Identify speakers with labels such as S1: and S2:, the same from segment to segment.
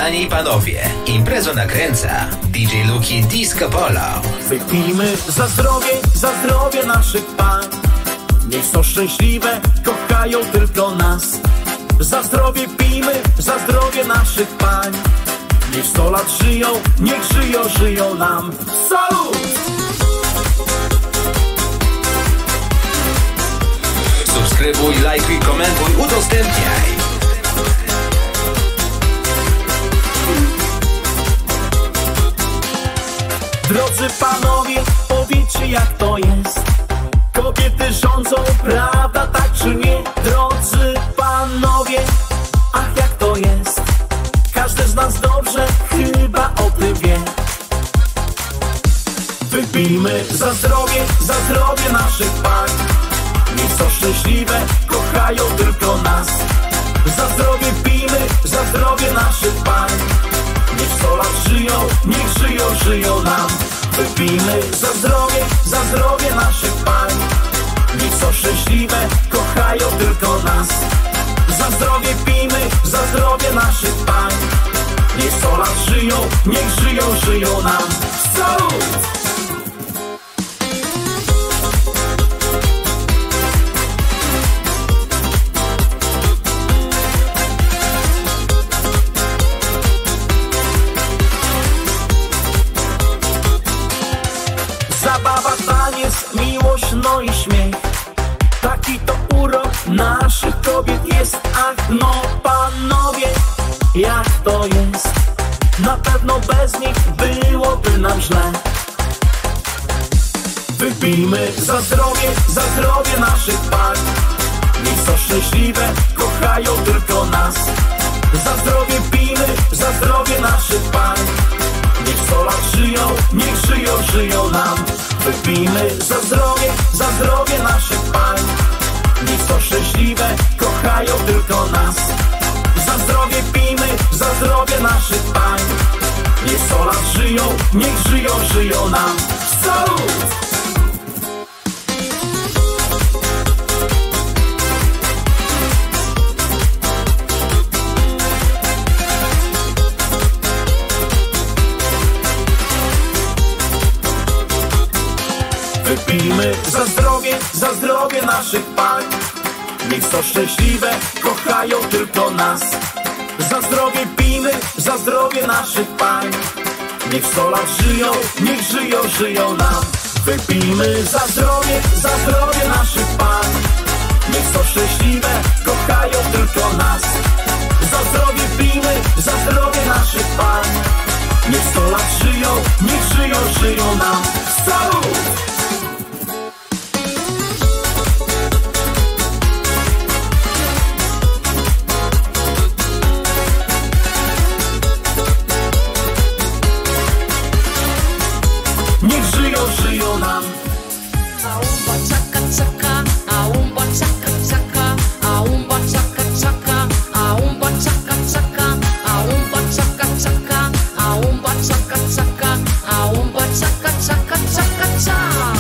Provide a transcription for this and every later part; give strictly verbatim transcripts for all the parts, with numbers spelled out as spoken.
S1: Panie i panowie, imprezę nakręca D J Luki Disco Polo.
S2: Wypijmy za zdrowie, za zdrowie naszych pań. Niech są szczęśliwe, kochają tylko nas. Za zdrowie pijmy, za zdrowie naszych pań. Niech sto lat żyją, niech żyją, żyją nam. Salut!
S1: Subskrybuj, lajkuj, komentuj, udostępniaj.
S2: Drodzy panowie, powiedzcie jak to jest. Kobiety rządzą, prawda, tak czy nie? Drodzy panowie, ach jak to jest. Każdy z nas dobrze chyba o tym wie. Wypijmy za zdrowie, za zdrowie naszych pań. Niech są szczęśliwe, kochają tylko nas. Za zdrowie pijmy, za zdrowie naszych pań. Niech sto lat żyją, niech żyją, żyją nam. Wypijmy za zdrowie, za zdrowie naszych pań. Niech są szczęśliwe, kochają tylko nas. Za zdrowie pijmy, za zdrowie naszych pań. Niech sto lat żyją, niech żyją, żyją nam. Salut! Zabawa, taniec, miłość, no i śmiech. Taki to urok naszych kobiet jest. Ach, no panowie, jak to jest. Na pewno bez nich byłoby nam źle. Wypijmy za zdrowie, za zdrowie naszych pań. Niech są szczęśliwe, kochają tylko nas. Za zdrowie pijmy, za zdrowie naszych pań. Niech sto lat żyją, niech żyją, żyją nam. Wypijmy za zdrowie, za zdrowie naszych pań. Niech są szczęśliwe, kochają tylko nas. Za zdrowie pijmy, za zdrowie naszych pań. Niech sto lat żyją, niech żyją, żyją nam. Salut! Wypijmy za zdrowie, za zdrowie naszych pań. Niech są szczęśliwe, kochają tylko nas. Za zdrowie pijmy, za zdrowie naszych pań. Niech sto lat żyją, niech żyją, żyją nam. Wypijmy za zdrowie, za zdrowie naszych pań. Niech są szczęśliwe, kochają tylko nas. Za zdrowie pijmy, za zdrowie naszych pań. Niech sto lat żyją, niech żyją, żyją nam. Salut! Niech żyją, żyją nam.
S3: Aumba chaka chaka, aumba chaka chaka, aumba chaka chaka, aumba chaka chaka, aumba chaka chaka, aumba chaka chaka, aumba chaka chaka chaka cha.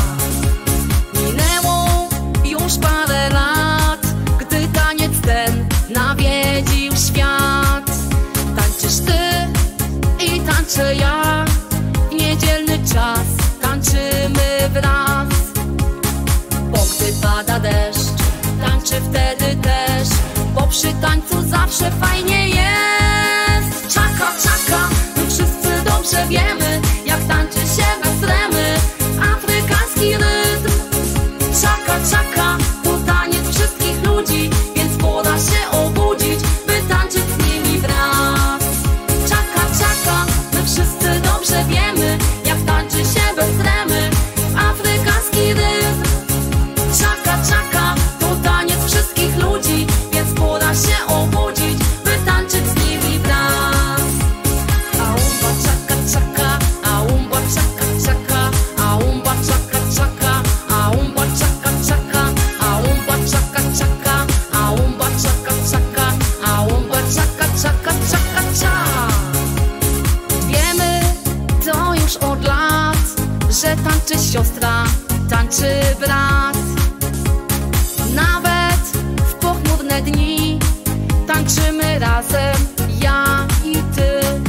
S3: Minęło już parę lat, gdy taniec ten nawiedził świat. Tańczysz ty i tańczę ja. W niedzielny czas tańczymy wraz. Bo gdy pada deszcz, tańczę wtedy też. Bo przy tańcu zawsze fajnie jest. Czaka, czaka, my wszyscy dobrze wiemy, jak tańczy się bez remy afrykański rytm. Czaka, czaka, to taniec wszystkich ludzi, więc pora się obudzić, by tańczyć z nimi wraz. Czaka, czaka, my wszyscy dobrze wiemy, jak tańczy się bez remy afrykański rytm. Czaka, czaka, to taniec wszystkich ludzi, więc pora się obudzić, by tańczyć z nimi wraz. Aumba czaka, czaka, aumba czaka, czaka, aumba czaka, czaka, aumba czaka, czaka, aumba czaka, czaka, aumba czaka, czaka, aumba czaka, czaka, czaka, cza. Wiemy to już od lat, że tańczy siostra, tańczy brat. Nawet w pochmurne dni tańczymy razem, ja i ty.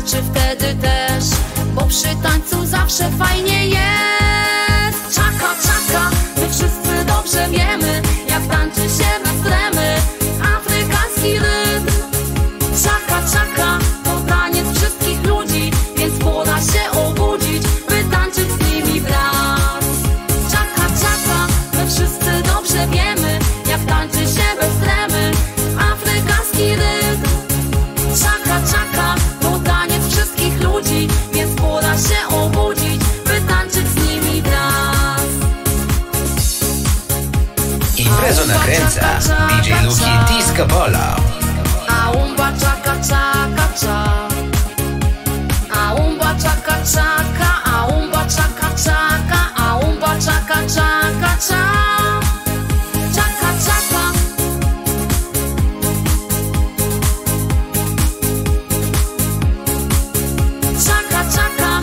S3: tańczy wtedy też, bo przy tańcu zawsze fajnie jest. Czaka, czaka, my wszyscy dobrze wiemy, jak tańczy się bez tremy afrykański rytm. Czaka, czaka, to taniec wszystkich ludzi, więc pora się obudzić, by tańczyć z nimi wraz. Czaka, czaka, my wszyscy dobrze wiemy, jak tańczy się bez tremy afrykański rytm. Czaka, czaka, to taniec wszystkich ludzi, więc pora się obudzić, by tańczyć z nimi wraz.
S1: Imprezę nakręca D J Luki Disco Polo.
S3: Aumba chaka chaka cha. Aumba chaka chaka, aumba chaka chaka, aumba chaka chaka cha. Chaka chaka. Chaka chaka.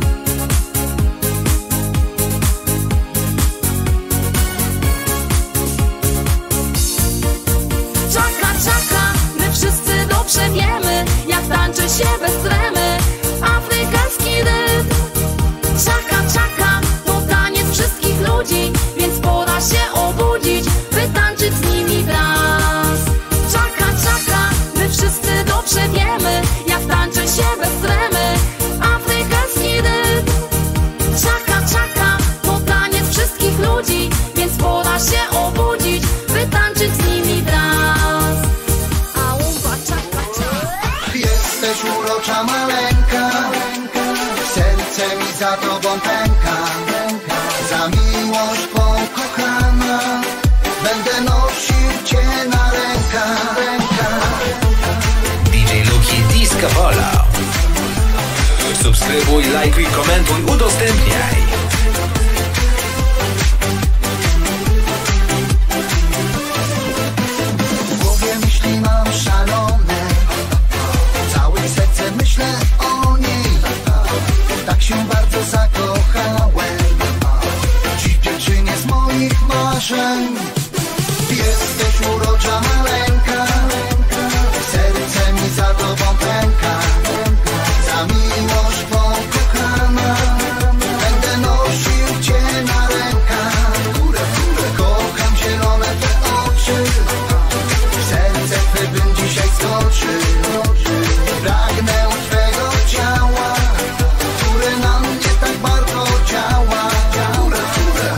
S3: Czaka, czaka, my wszyscy dobrze wiemy, jak tańczy się bez tremy afrykański rytm. Czaka, czaka, to taniec wszystkich ludzi, więc pora się obudzić, by tańczyć z nimi wraz. Czaka, czaka, my wszyscy dobrze wiemy, jak tańczy się bez tremy afrykański rytm. Czaka, czaka, to taniec wszystkich ludzi, więc pora się obudzić, by tańczyć z nimi wraz. Aumba chaka chaka.
S4: Jesteś urocza maleńka, serce mi za tobą pęka. Za miłość pokochana, będę nosił cię na rękach.
S1: D J Luki Disco Polo. Subskrybuj, lajkuj, komentuj, udostępniaj.
S4: W głowie myśli mam szalone, całym sercem myślę o niej. Tak się bardzo zakochałem, dziś dziewczynie z moich marzeń. Jesteś urocza maleńka, serce mi za tobą pęka. Za miłość pokochana, będę nosił cię na rękach. Kocham zielone te oczy, w serce twe bym dzisiaj skoczył. Pragnę twego ciała, które na mnie tak bardzo działa. Górę, górę.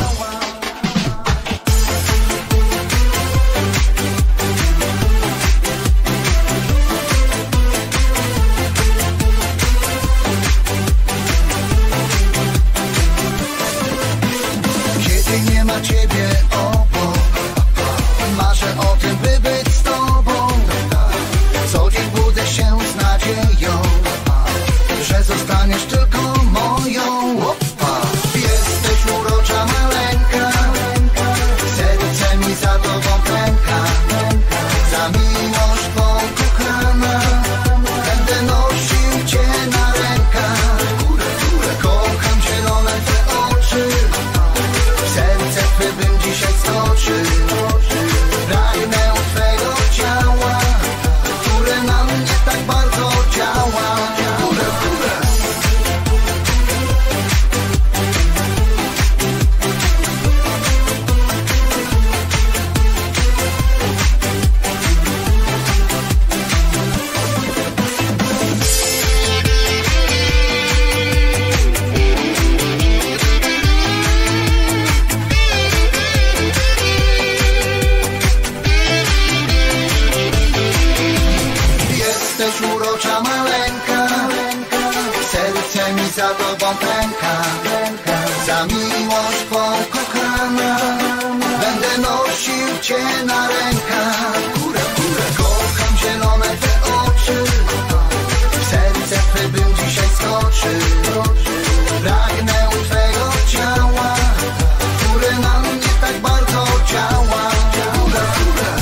S4: Kiedy nie ma ciebie obok, marzę o tym, by być z tobą. Co dzień budzę się z nadzieją, że zostaniesz tylko moją. Opa. Jesteś urocza maleńka, serce mi za tobą pęka. Za miłość pokochana, będę nosił cię na rękach. Kocham zielone te oczy, w serce twe bym dzisiaj skoczył. Pragnę twego ciała, które na mnie tak bardzo działa. Górę, górę. Jesteś urocza maleńka, serce mi za tobą pęka. Za miłość pokochana, będę nosił cię na rękach. Górę, górę. Kocham zielone te oczy, w serce twe bym dzisiaj skoczył. Pragnę twego ciała, które na mnie tak bardzo działa. Górę, górę.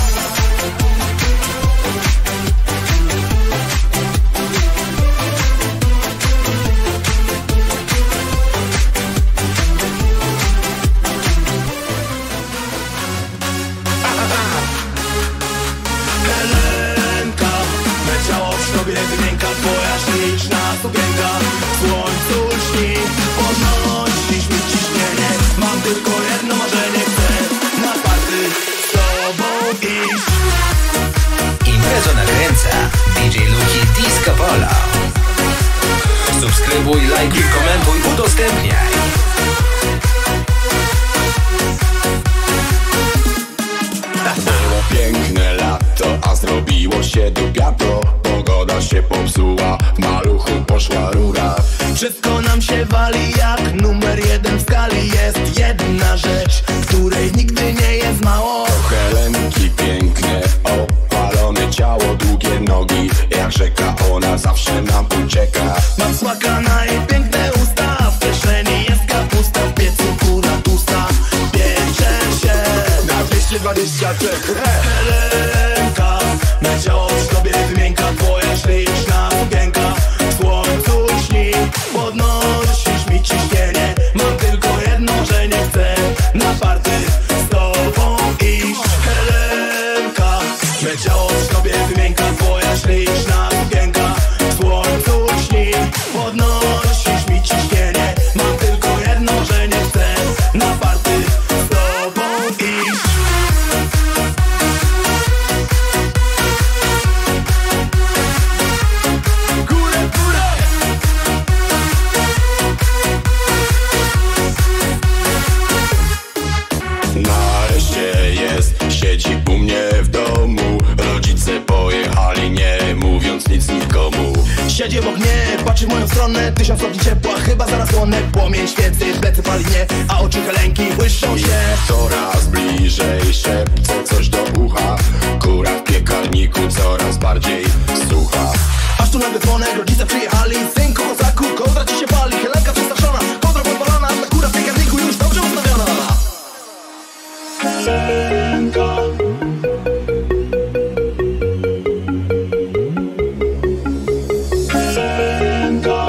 S2: tylko jedno marzenie, chcę na party z tobą iść.
S1: Imprezę nakręca D J Luki Disco Polo. Subskrybuj, lajkuj, komentuj, udostępniaj.
S5: Było piękne lato, a zrobiło się dupiato. Pogoda się popsuła, w maluchu poszła rura.
S2: Wszystko nam się wali jak numer jeden w skali. Jest jedna rzecz, której nigdy nie jest mało.
S5: Helenki piękne, opalone ciało, długie nogi. Jak rzeka ona zawsze nam ucieka.
S2: Mam smaka na jej piękne usta. W kieszeni jest kapusta, w piecu kura tłusta. Bierze się
S5: na dwieście dwadzieścia trzy.
S2: Helenka, na ciało w tobie wymienka. Twoja śliczna sukienka w słońcu śni. Podnosisz mi ciśnienie. Mam tylko jedno marzenie, chcę na party z tobą iść. Helenka, me ciało w tobie wymienka. Twoja śliczna sukienka w słońcu śni. Podnosisz mi ciśnienie. Mam tylko jedno marzenie, chcę na party z tobą iść. Górę, górę!
S5: Nareszcie jest, siedzi u mnie w domu. Rodzice pojechali, nie mówiąc nic nikomu.
S2: Siedzi obok mnie, patrzy w moją stronę. Tysiąc stopni ciepła, chyba zaraz płonę. Płomień świecy, plecy pali mnie, a oczy Helenki błyszczą się.
S5: Coraz bliżej szepce coś do ucha. Kura w piekarniku coraz bardziej sucha.
S2: Aż tu nagle dzwonek, rodzice przyjechali. Synku, kozaku, kołdra ci się pali. Helenka przestraszona, kołdra podpalana. Ta kura w piekarniku już dobrze ustawiona. Helenka. Helenka.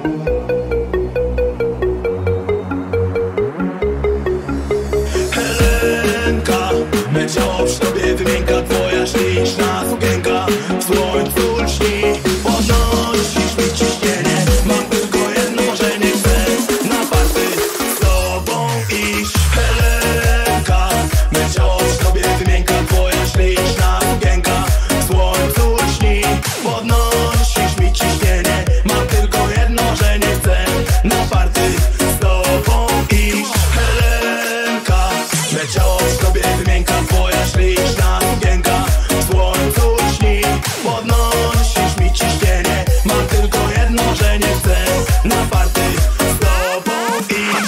S2: Helenka, me ciało przy tobie wymienka. Twoja śliczna sukienka w słońcu lśni. Podnosisz mi ciśnienie. Mam tylko jedno marzenie, chcę na party z tobą iść. Helenka, me ciało przy tobie wymienka. Twoja śliczna sukienka w słońcu lśni. Podnosisz mi ciśnienie. Mam tylko jedno marzenie, chcę na party z tobą iść. Helenka, me ciało przy tobie wymienka. Twoja śliczna sukienka w słońcu lśni. Podnosisz mi ciśnienie. Mam tylko jedno marzenie, chcę na party z tobą iść.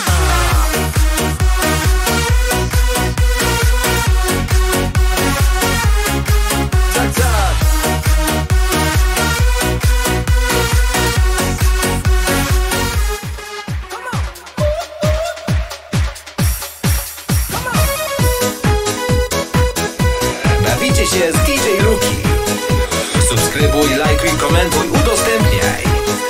S2: Tak, tak.
S1: Bawicie się z D J Luki. Subskrybuj, lajkuj, komentuj, udostępniaj.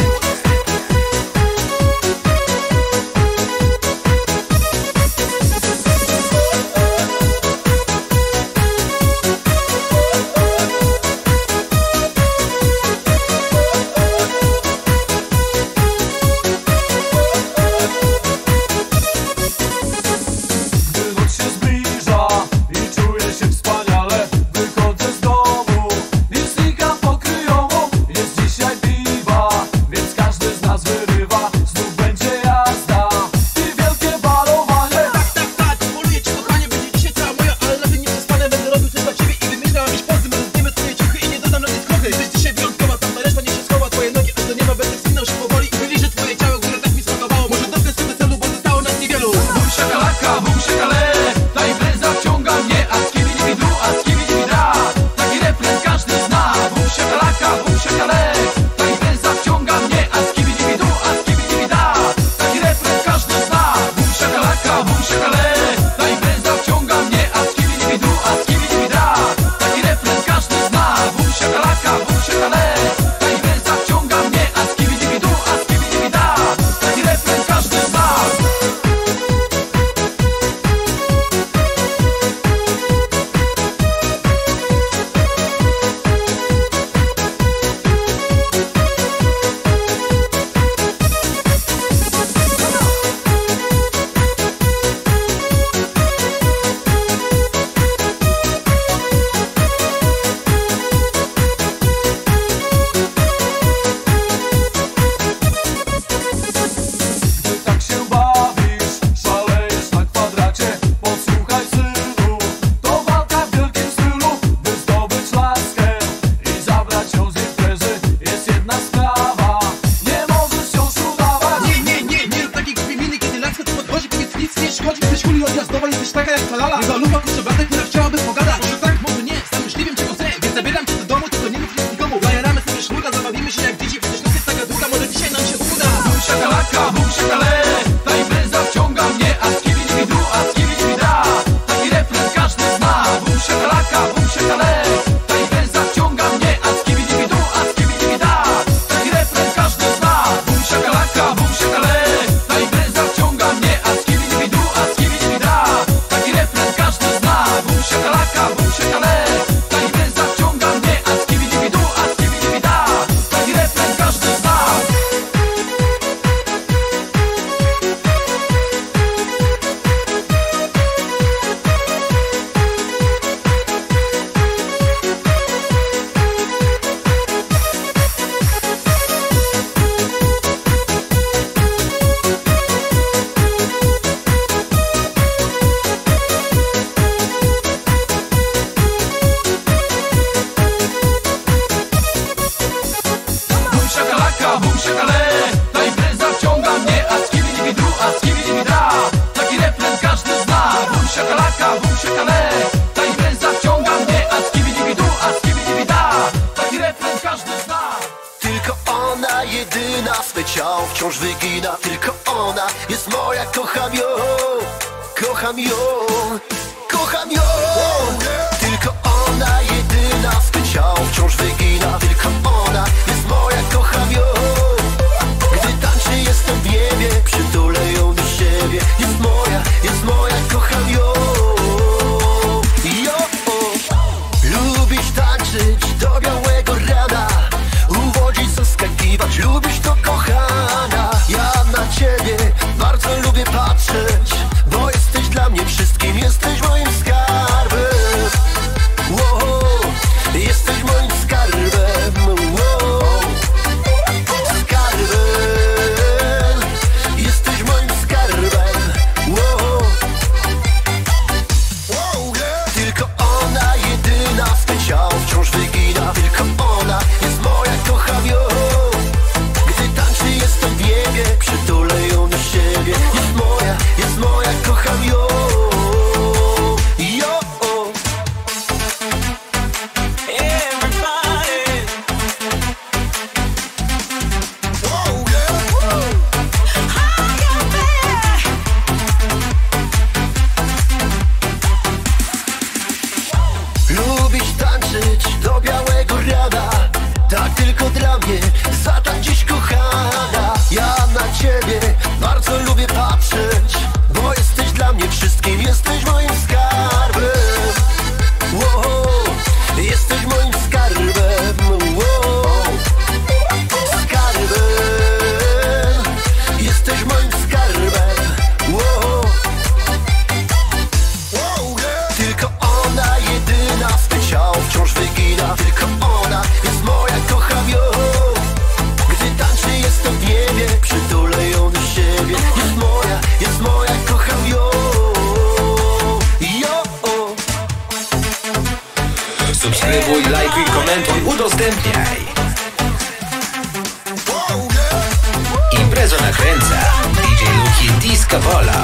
S6: Gdy noc się zbliża i czuję się wspaniale, wychodzę z domu i znikam pokryjomu. Jest dzisiaj
S7: wciąż wygina. Tylko ona jest moja, kocham ją, kocham ją, kocham ją. Tylko ona jedyna, swe ciało wciąż wygina. Tylko ona jest moja, kocham ją. Gdy tańczy jestem w niebie, przytulę ją do siebie. Jest moja, jest moja, kocham ją. Jo, lubisz tańczyć do białego rana, uwodzić, zaskakiwać, lubisz to, kochana. Ja na ciebie bardzo lubię patrzeć, bo jesteś dla mnie wszystkim, jesteś moim skarbem. Wow, jesteś moim skarbem. Wow, skarbem, jesteś moim skarbem. Wow, tylko ona jedyna, swe ciało wciąż wygina. Tylko ona jest moja, kocham ją. Gdy tańczy jestem w niebie, przytulę ją do siebie. Jest moja, jest moja, kocham ją. Jo. Lubisz tańczyć do białego rana, tak tylko dla mnie, zatań dziś, kochana. Ja na ciebie bardzo lubię patrzeć, bo jesteś dla mnie wszystkim, jesteś moim skarbem. Wow, jesteś moim skarbem. Wow, skarbem, jesteś moim skarbem. Wow, tylko ona jedyna, swe ciało wciąż wygina. Tylko ona jest moja, kocham ją. Gdy tańczy jestem w niebie, przytulę ją do siebie. Jest moja, jest moja, kocham ją. Jo.
S1: Subskrybuj, lajkuj, komentuj, udostępniaj. Imprezę nakręca D J Luki Disco Polo.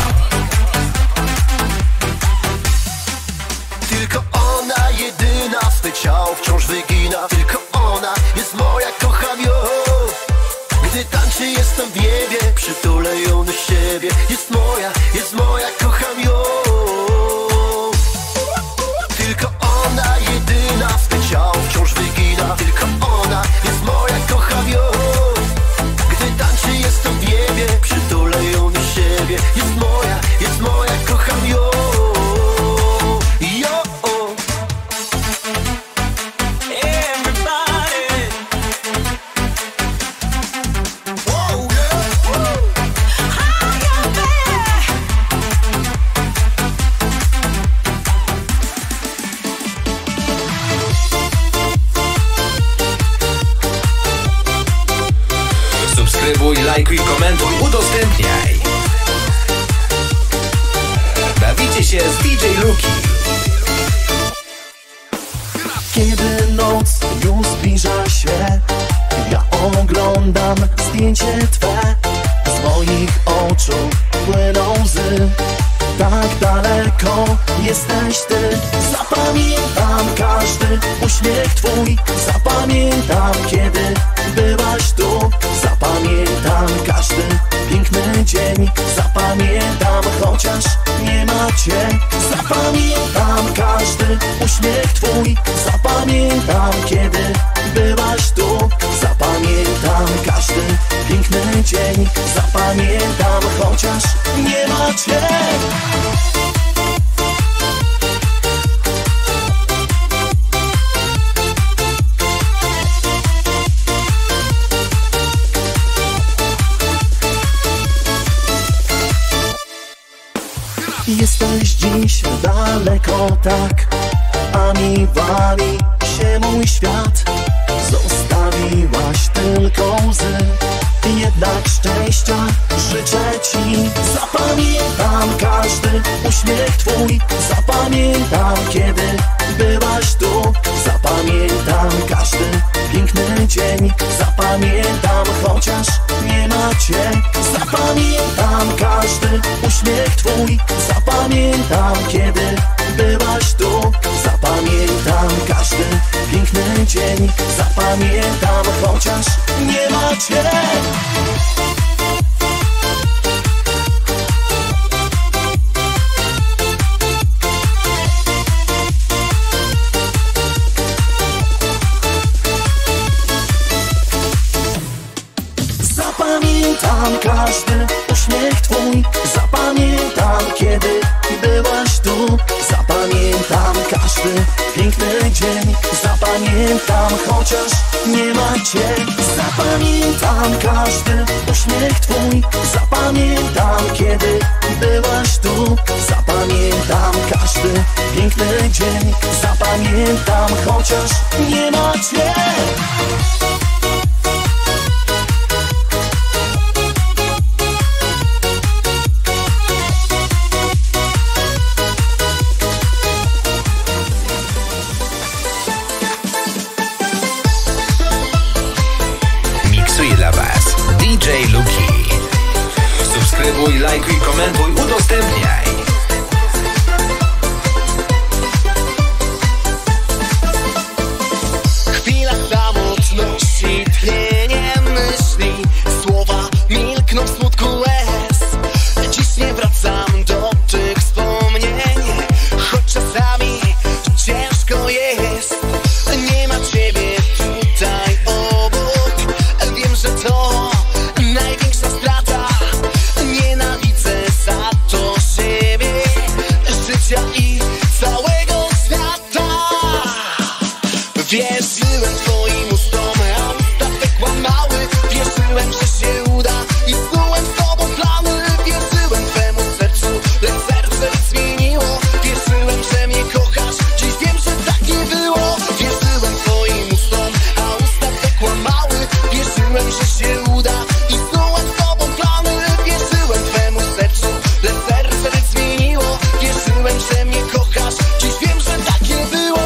S7: Tylko ona jedyna, swe ciało wciąż wygina. Tylko ona jest moja, kocham ją. Gdy tańczy jestem w niebie, przytulę ją do siebie. Jest moja, jest moja, kocham ją. Tylko ona jedyna, swe ciało wciąż wygina. Tylko ona jest moja, kocham ją. Gdy tańczy jestem w niebie, przytulę ją do siebie. Jest moja, jest moja, kocham ją. Jo.
S1: Subskrybuj, lajkuj, komentuj, udostępniaj. Bawicie się z D J Luki.
S8: Kiedy noc już zbliża się, ja oglądam zdjęcie Twe. Z moich oczu płyną łzy. Tak daleko jesteś Ty. Zapamiętam każdy uśmiech Twój. Zapamiętam, kiedy byłaś tu. Zapamiętam każdy piękny dzień. Zapamiętam, chociaż nie ma Cię. Zapamiętam każdy uśmiech Twój. Zapamiętam, kiedy byłaś tu. Zapamiętam każdy piękny dzień. Zapamiętam, chociaż nie ma Cię. Jesteś dziś daleko tak, a mi wali się mój świat. Zostawiłaś tylko łzy, jednak szczęścia życzę Ci. Zapamiętam każdy uśmiech Twój. Zapamiętam, kiedy byłaś tu. Zapamiętam każdy piękny dzień. Zapamiętam, chociaż nie ma Cię. Zapamiętam każdy uśmiech Twój. Zapamiętam, kiedy byłaś tu. Zapamiętam każdy piękny dzień. Zapamiętam, chociaż nie ma Cię. Zapamiętam każdy uśmiech twój, zapamiętam kiedy byłaś tu. Zapamiętam każdy piękny dzień, zapamiętam chociaż nie ma cię. Zapamiętam każdy uśmiech twój, zapamiętam kiedy byłaś tu. Zapamiętam każdy piękny dzień, zapamiętam chociaż nie ma cię.
S1: Dla was D J Luki. Subskrybuj, lajkuj, komentuj, udostępniaj.
S7: Chwila samotności, tchnienie myśli, słowa milkną w smutku łez. Dziś nie wracam do tych wspomnień, choć czasami ciężko jest. Nie ma ciebie tutaj obok, wiem, że to największa strata. Nienawidzę za to siebie, życia i całego świata. Wierzyłem twoim ustom, a usta te kłamały. Wierzyłem, że się uda i snułem z tobą plany. Wierzyłem twemu sercu, lecz serce zmieniło. Wierzyłem, że mnie kochasz, dziś wiem, że tak nie było. Wierzyłem twoim ustom, a usta te kłamały. Wierzyłem, że się uda i snułem z tobą plany. Wierzyłem twemu sercu, lecz serce zmieniło. Wierzyłem, że mnie kochasz, dziś wiem, że tak nie było.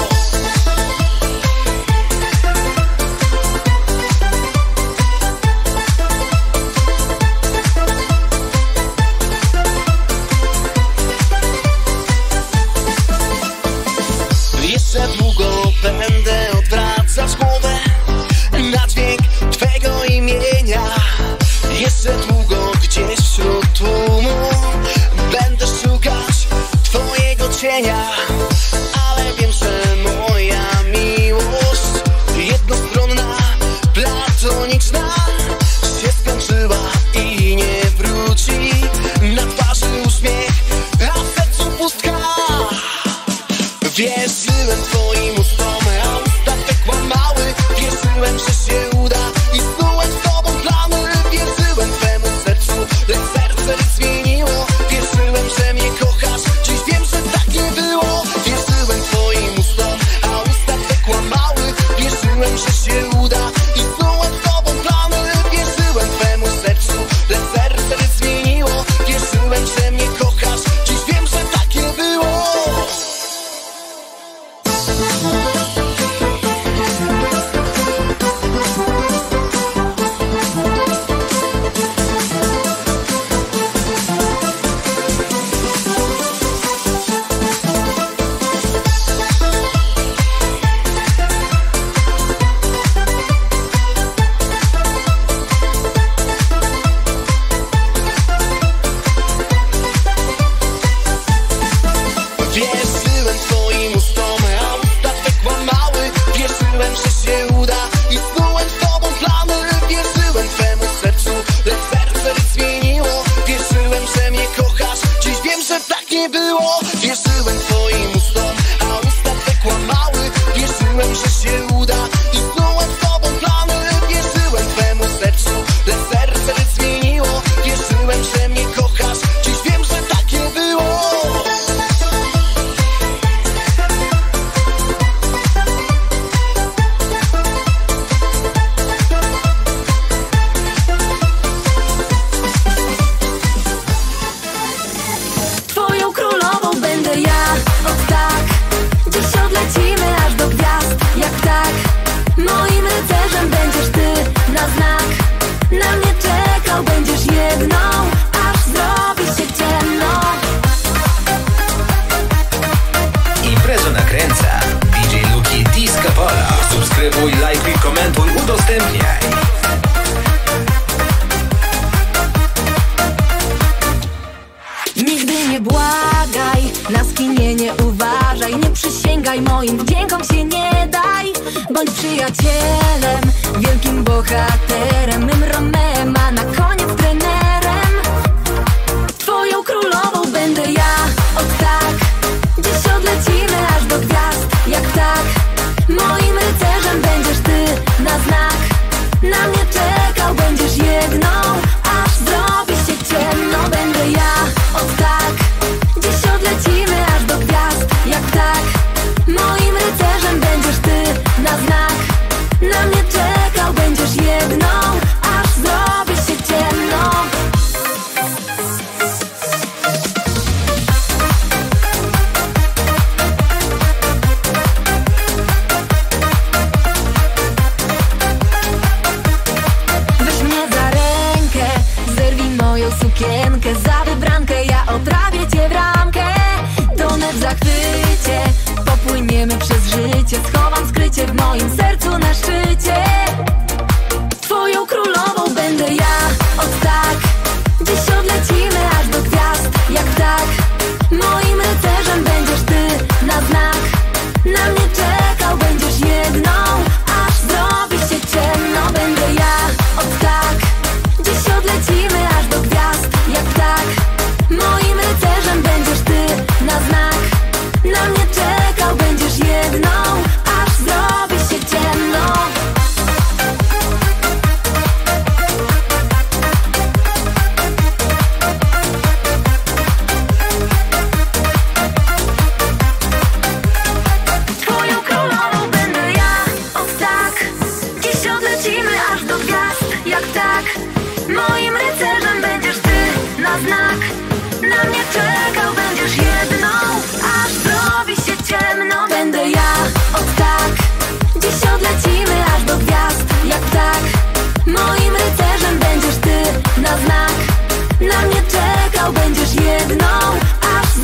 S7: Jeszcze długo będę odwracać głowę na dźwięk twego imienia. Jeszcze długo gdzieś wśród tłumu będę szukać twojego cienia. Ale wiem, że moja miłość jednostronna, platoniczna się skończyła i nie wróci. Na twarzy uśmiech, a w sercu pustka. Wierzyłem twoim ustom, a usta te kłamały. Wierzyłem, że się uda i snułem z tobą plany. Wierzyłem twemu sercu, lecz serce zmieniło. Wierzyłem, że mnie kochasz, dziś wiem, że tak nie było. Wierzyłem twoim ustom, a usta te kłamały. Wierzyłem, że się uda i snułem z tobą plany. Wierzyłem twemu sercu, lecz serce zmieniło. Wierzyłem, że mnie kochasz, dziś wiem, że tak nie było. Wierzyłem twoim ustom, a usta te kłamały. Wierzyłem, że się uda i snułem z tobą plany. Wierzyłem twemu sercu, lecz serce zmieniło. Wierzyłem, że mnie kochasz, dziś wiem, że tak nie było. Wierzyłem twoim ustom, a usta te kłamały. Wierzyłem, że się uda i snułem z tobą plany. Wierzyłem twemu sercu, lecz serce zmieniło. Wierzyłem, że mnie kochasz, dziś wiem, że tak nie było.
S3: Twoją królową będę ja, od tak. Dziś odlecimy aż do gwiazd, jak tak. Moim rycerzem będziesz ty, na znak. Na mnie czekał będziesz jedną, aż zrobi się ciemno.
S1: Imprezę nakręca D J Luki Disco Polo. Subskrybuj, lajkuj, komentuj, udostępniaj.
S3: Nigdy nie błagaj, na skinienie uważaj. Nie przysięgaj, moim wdziękom się nie daj. Bądź przyjacielem, wielkim bohaterem, mym Romem, a na koniec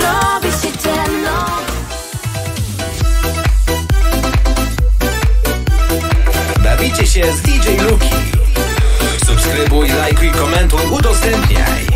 S3: robi się ciemno.
S1: Bawicie się z D J Luki. Subskrybuj, lajkuj, komentuj, udostępniaj.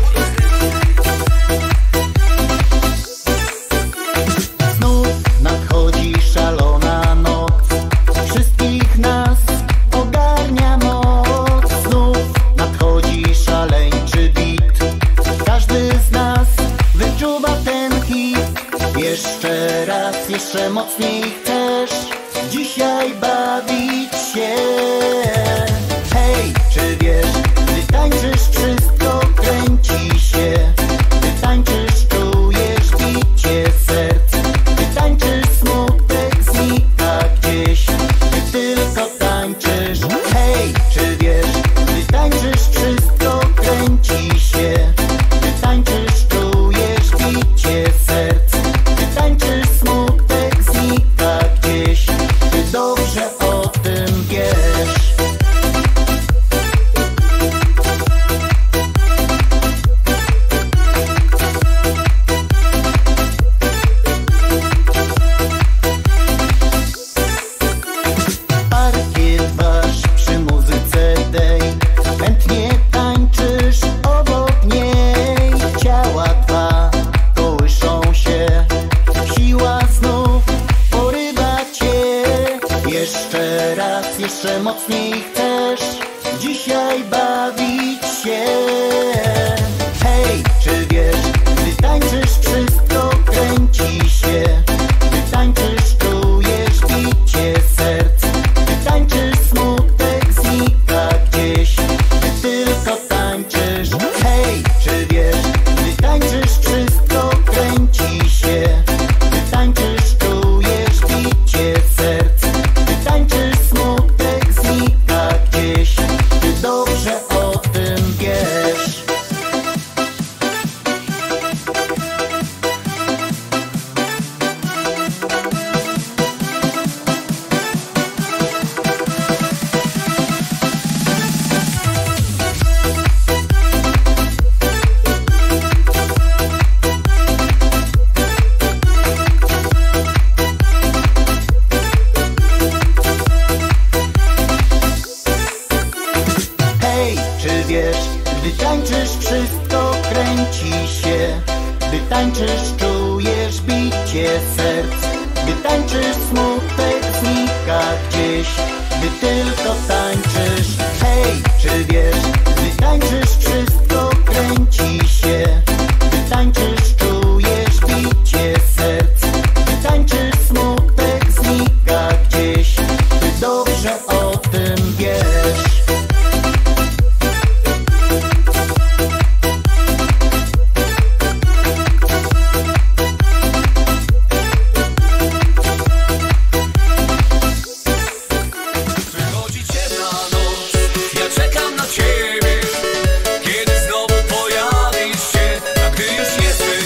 S4: Znów nadchodzi szalona noc, wszystkich nas ogarnia moc. Znów nadchodzi szaleńczy beat, każdy z nas wyczuwa ten hit. Jeszcze raz, jeszcze mocniej chcesz dzisiaj bawić się. Hej, czy wiesz, gdy tańczysz wszystko kręci się. Gdy tańczysz czujesz bicie serc. Gdy tańczysz smutek znika gdzieś. Gdy tylko tańczysz. Hej, czy wiesz, gdy tańczysz wszystko kręci się. Gdy tańczysz czujesz bicie serc. Gdy tańczysz smutek znika gdzieś. Ty dobrze o tym wiesz. Parkiet wasz przy muzyce tej, chętnie tańczysz obok niej. Ciała dwa kołyszą się, siła znów porywa cię. Jeszcze raz, jeszcze mocniej chcesz dzisiaj bawić się. Hej, czy wiesz, gdy tańczysz wszystko kręci się. Gdy tańczysz czujesz bicie serc. Gdy tańczysz smutek znika gdzieś. Gdy tylko tańczysz. Hej, czy wiesz, gdy tańczysz wszystko kręci się. Gdy tańczysz czujesz bicie serc. Gdy tańczysz smutek znika gdzieś. Ty dobrze o tym wiesz. Hej, czy wiesz, gdy tańczysz wszystko kręci się. Gdy tańczysz czujesz bicie serc. Gdy tańczysz smutek znika gdzieś. Gdy tylko tańczysz. Hej, czy wiesz, gdy tańczysz wszystko kręci się. Gdy tańczysz czujesz bicie serc. Gdy tańczysz smutek znika gdzieś. Ty dobrze o tym wiesz.
S6: Przychodzi ciemna noc, ja czekam na ciebie. Kiedy znowu pojawisz się, a gdy już jesteś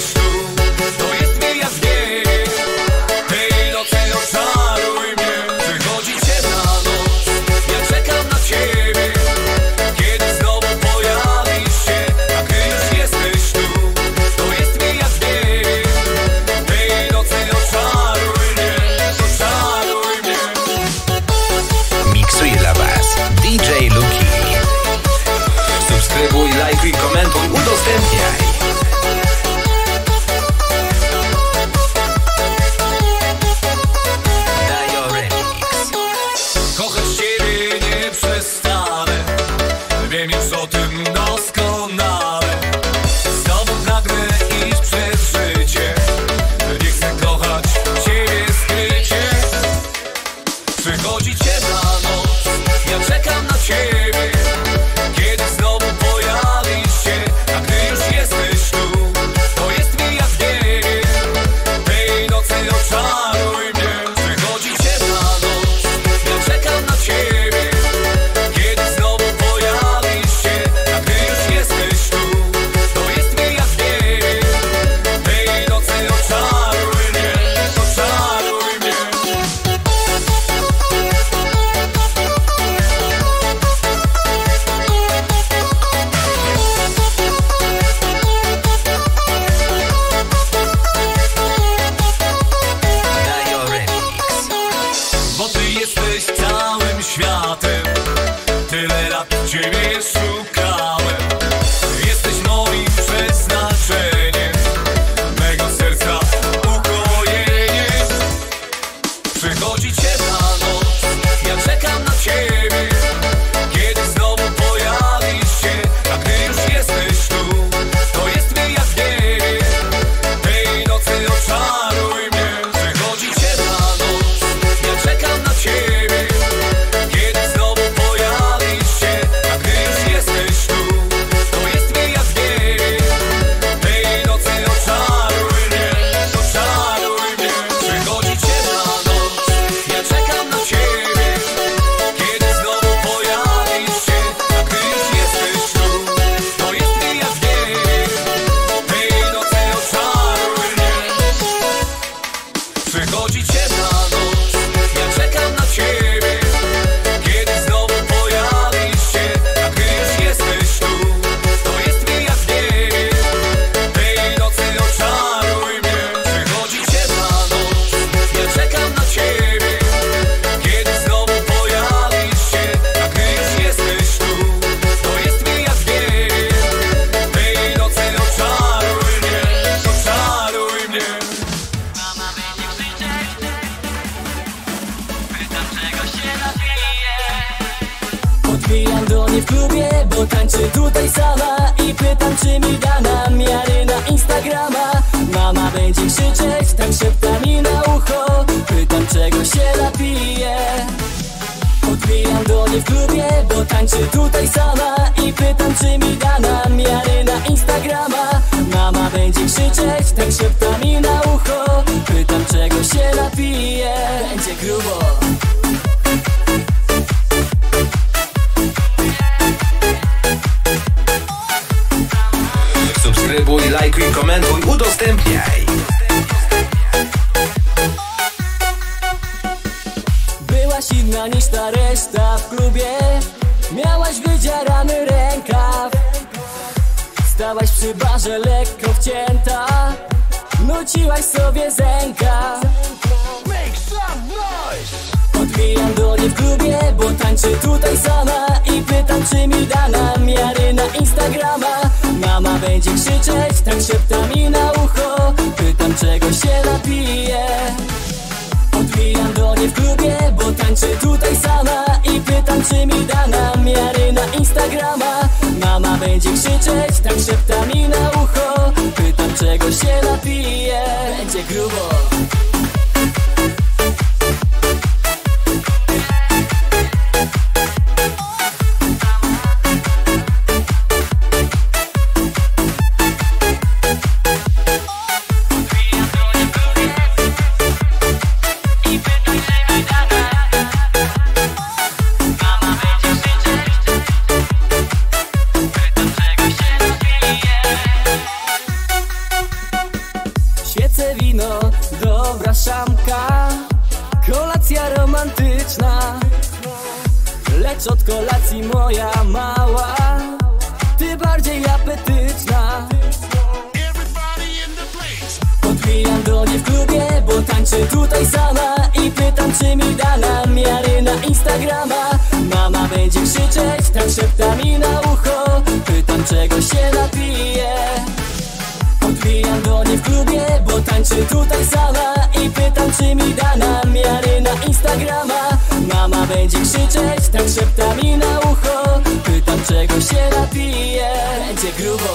S6: Przychodzi ciemna noc, ja czekam na ciebie, kiedy znowu pojawisz się. A gdy już jesteś tu, to jest mi jak nie wiem. Tej nocy oczaruj mnie. Przychodzi ciemna noc, ja czekam na ciebie, kiedy znowu pojawisz się. A gdy już jesteś tu, to jest mi jak nie wiem. Tej nocy oczaruj mnie, oczaruj mnie.
S9: Mama będzie krzyczeć, pytam czego się napije.
S8: Odbijam do niej w klubie, bo tańczy tutaj sama. I pytam, czy mi da namiary na Instagrama. Mama będzie krzyczeć, tak szepta mi na ucho. Pytam, czego się napije. Odbijam do niej w klubie, bo tańczy tutaj sama. I pytam, czy mi da namiary na Instagrama. Mama będzie krzyczeć, tak szepta mi na ucho. Pytam, czego się napije. Będzie grubo.
S1: Subskrybuj, lajkuj, komentuj, udostępniaj.
S8: Byłaś inna niż ta reszta w klubie. Miałaś wydzierany rękaw. Stałaś przy barze lekko wcięta. Nuciłaś sobie zęka. Odbijam do niej w klubie, bo tańczy tutaj sama. I pytam, czy mi da namiary na Instagrama. Mama będzie krzyczeć, tak szepta mi na ucho. Pytam, czego się napije. Odbijam do niej w klubie, bo tańczy tutaj sama. I pytam, czy mi da namiary na Instagrama. Mama będzie krzyczeć, tak szepta mi na ucho. Pytam, czego się napije. Będzie grubo. Świece, wino, dobra szamka. Kolacja romantyczna. Lecz od kolacji moja mała, ty bardziej apetyczna. Odbijam do niej w klubie, bo tańczy tutaj sama. I pytam, czy mi da namiary na Instagrama. Mama będzie krzyczeć, tak szepta mi na ucho. Pytam, czego się napije. Odbijam do niej w klubie, bo tańczy tutaj sama. I pytam, czy mi da namiary na Instagrama. Mama będzie krzyczeć, tak szepta mi na ucho. Pytam, czego się napije. Będzie grubo.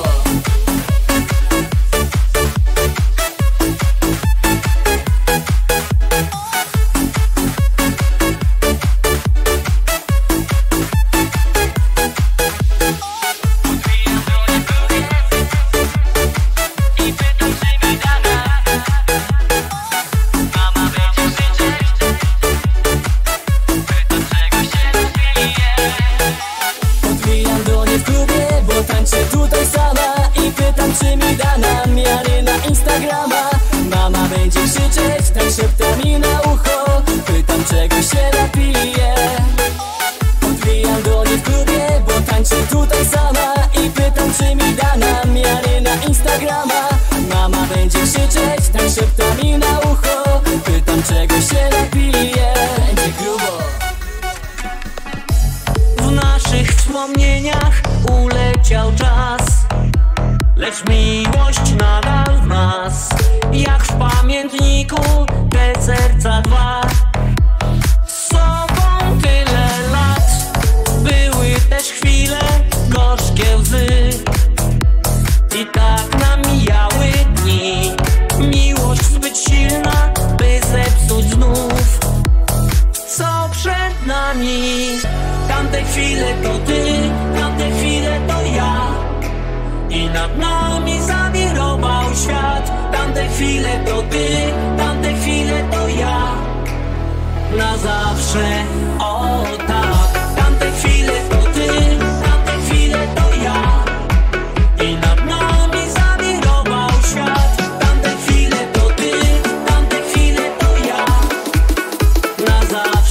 S8: Odbijam do niej w klubie, bo tańczy tutaj sama. I pytam, czy mi da namiary na Instagrama. Mama będzie krzyczeć, tak szepta mi na ucho. Pytam, czego się napije. Odbijam do niej w klubie, bo tańczy tutaj sama. I pytam, czy mi da namiary na Instagrama. Mama będzie krzyczeć, tak szepta mi na ucho. Pytam, czego się napije. Będzie grubo.
S10: W naszych wspomnieniach uleciał czas, lecz miłość nadal w nas. Jak w pamiętniku te serca dwa, z sobą tyle lat. Były też chwile, gorzkie łzy, i tak namijały dni. Miłość zbyt silna, by zepsuć znów. Co przed nami? Tamte chwile to ty, tamte chwile to ja. I nad nami zawirował świat. Tamte chwile to ty, tamte chwile to ja. Na zawsze, o tak. Tamte chwile to ty, tamte chwile to ja. I nad nami zawirował świat. Tamte chwile to ty, tamte chwile to ja.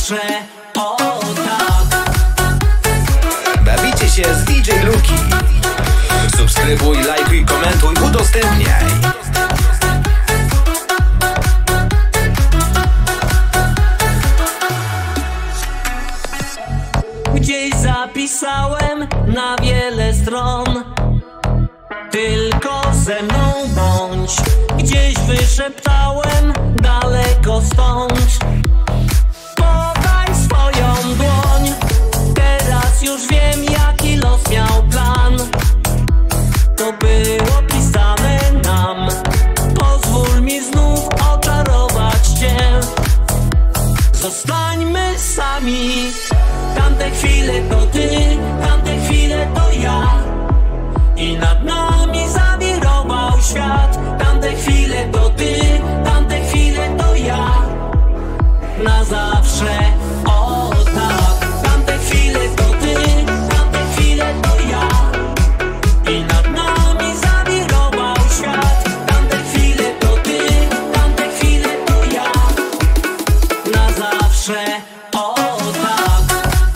S10: zawsze, o tak.
S1: Bawicie się z D J Luki. Subskrybuj, lajkuj, komentuj, udostępniaj.
S10: Gdzieś zapisałem na wiele stron, tylko ze mną bądź. Gdzieś wyszeptałem daleko stąd, podaj swoją dłoń. Teraz już wiem, jaki los miał plan. To było pisane nam. Pozwól mi znów oczarować cię. Zostańmy sami. Tamte chwile to ty, tamte chwile to ja. I nad nami zawirował świat. Tamte chwile to ty, tamte chwile to ja. Na zawsze, o tak. Tamte chwile to ty, tamte chwile to ja. I nad nami zawirował świat. Tamte chwile to ty, tamte chwile to ja. Na zawsze, o tak.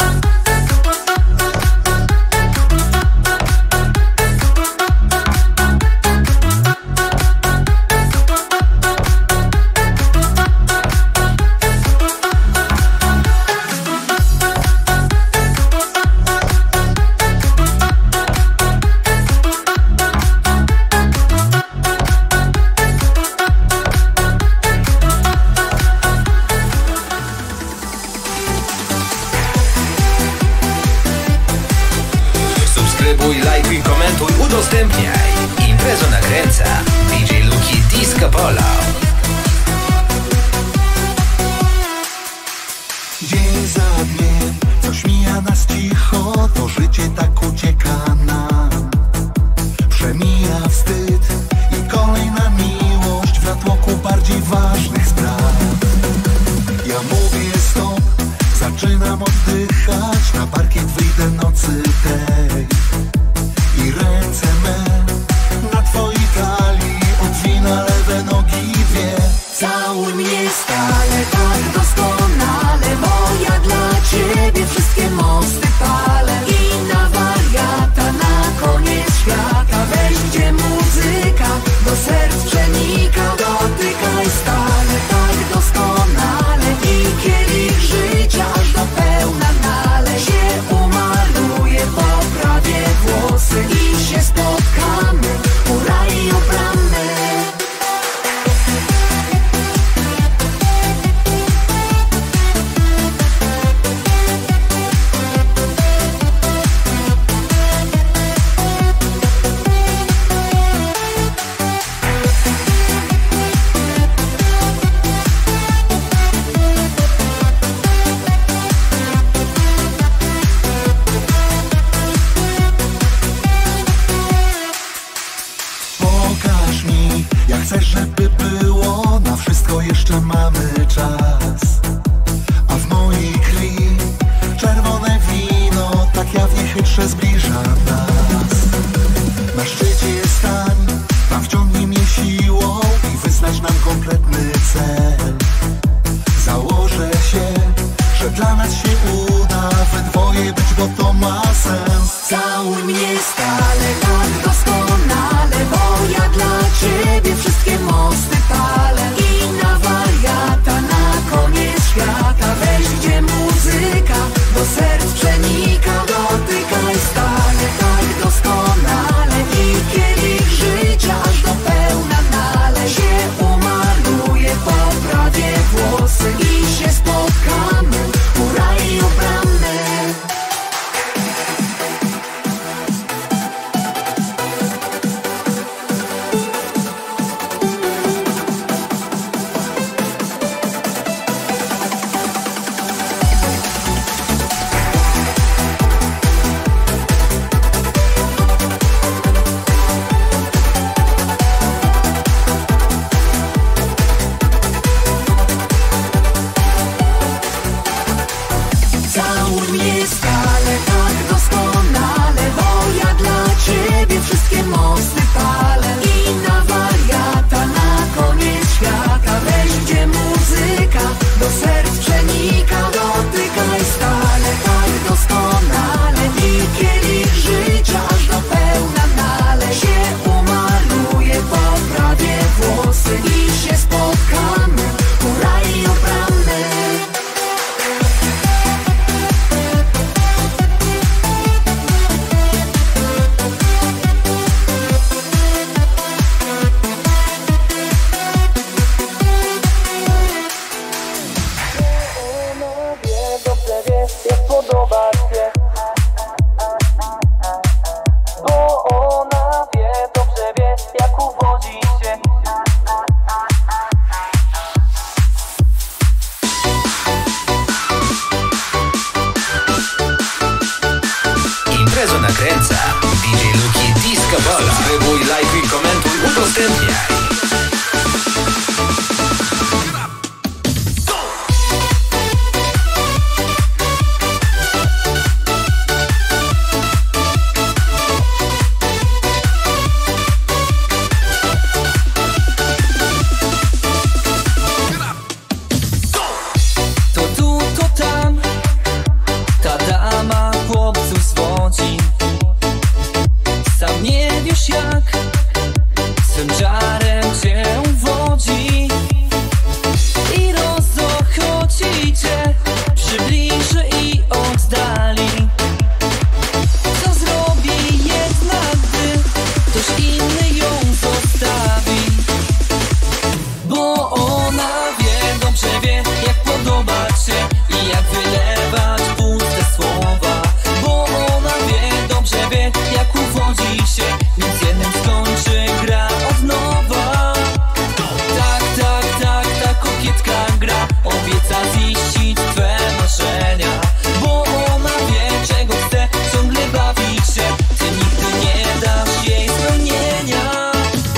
S1: Subskrybuj, lajkuj, komentuj, udostępniaj. Imprezę nakręca D J Luki Disco Polo.
S11: Dzień za dniem, coś mija nas cicho, to życie tak ucieka nam. Przemija wstyd i kolejna miłość w natłoku bardziej ważnych spraw. Ja mówię stop, zaczynam oddychać, na parkiet wyjdę nocy tej. I ręce me na twojej talii, odwina lewe nogi dwie.
S2: Całuj mnie stale, tak doskonale, bo ja dla ciebie wszystkie mosty palę. I na wariata, na koniec świata, weź gdzie muzyka do serc przenika. Dotykaj stale, tak doskonale, i kielich życia aż do pełna nale. Się umaluję, poprawię włosy i się spotkamy u raju bramy.
S11: Pokaż mi, jak chcesz, żeby było, na wszystko jeszcze mamy czas. A w mojej krwi czerwone wino, tak jawnie chytrze zbliża nas. Na szczycie stań, tam wciągnij mnie siłą i wyznacz nam kompletny cel. Założę się, że dla nas się uda we dwoje być, bo to ma sens.
S2: Całuj mnie stale, tak doskonale, bo ja dla ciebie wszystkie mosty palę. I na wariata, na koniec świata, weź gdzie muzyka do serc przenika. Dotykaj stale, tak doskonale, i kielich życia aż do pełna nale. Się umaluję, poprawię włosy i się spotkamy u raju bramy.
S8: podoba się, bo ona wie, dobrze wie, jak uwodzić się.
S1: Imprezę nakręca D J Luki Disco Polo. Subskrybuj, lajkuj, komentuj, udostępniaj.
S8: To tu, to tam, ta dama chłopców zwodzi. Sam nie wiesz jak, swym czarem cię uwodzi i rozochodzi cię, przybliży i oddali. Co zrobi jednak, gdy ktoś inny ją zostawi? Bo ona wie, dobrze wie, jak podobać się i jak wylewać puste słowa. Bo ona wie, dobrze wie, jak uwodzi się, nic jednym skończy gra od nowa. Tak, tak, tak, ta kokietka gra, obieca ziścić twe marzenia. Bo ona wie, czego chce, ciągle bawić się, ty nigdy nie dasz jej spełnienia.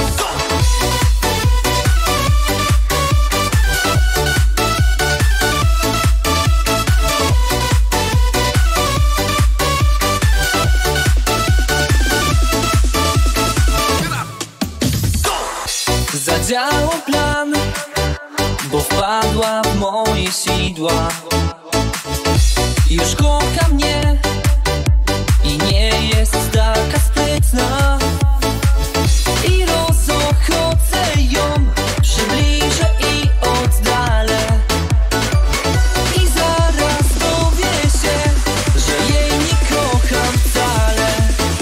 S8: Zadziałał plan, bo wpadła w moje sidła. Już kocha mnie i nie jest taka sprytna. I rozochodzę ją, przybliżę i oddalę. I zaraz dowie się, że jej nie kocham wcale.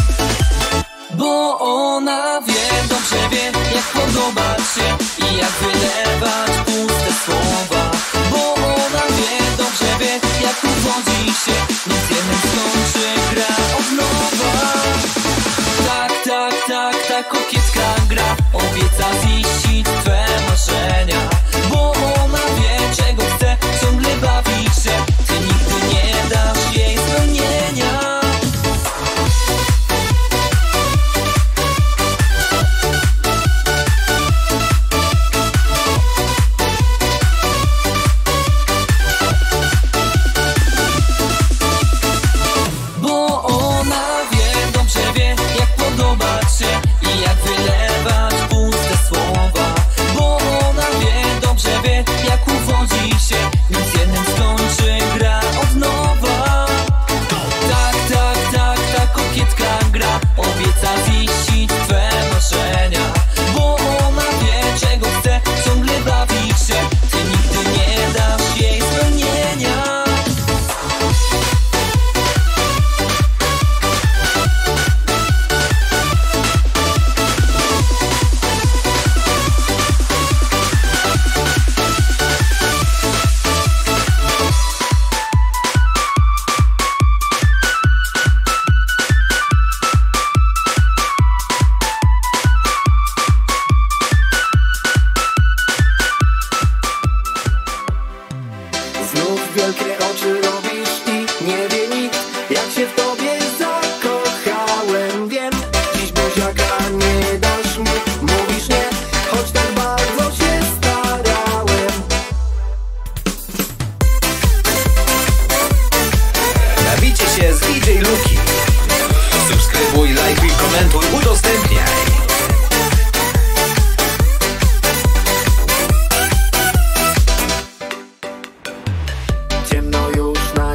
S8: Bo ona wie, dobrze wie, jak podobać się i jak wylewać puste słowa. Bo ona wie, dobrze wie, jak uwodzi się, nic jednym skończy gra od nowa. Tak, tak, tak, ta kokietka gra, obieca ziścić twe marzenia. Bo ona wie, czego chce, ciągle bawić się, ty nigdy nie dasz jej spełnienia. Bo ona wie, dobrze wie, jak podobać się i jak wylewać puste słowa. Bo ona wie, dobrze wie, jak uwodzi się, nic jednym skończy gra od nowa. Tak, tak, tak, ta kokietka gra, obieca ziścić twe marzenia. Bo ona wie, czego chce, ciągle bawić się, ty nigdy nie dasz jej spełnienia.
S2: Znów wielkie oczy robisz i nie wie nikt, jak się w tobie zakochałem. Wiem, dziś buziaka nie dasz mi, mówisz nie, choć tak bardzo się starałem.
S1: Bawicie się z D J Luki. Subskrybuj, lajkuj, komentuj, udostępniaj.
S2: Ciemno już na